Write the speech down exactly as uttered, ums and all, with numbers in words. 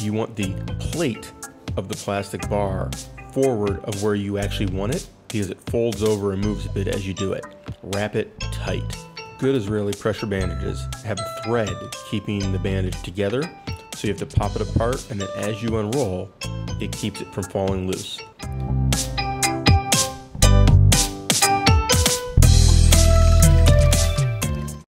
you want the plate of the plastic bar forward of where you actually want it, because it folds over and moves a bit as you do it. Wrap it tight. Good Israeli pressure bandages have a thread keeping the bandage together, so you have to pop it apart, and then as you unroll, it keeps it from falling loose.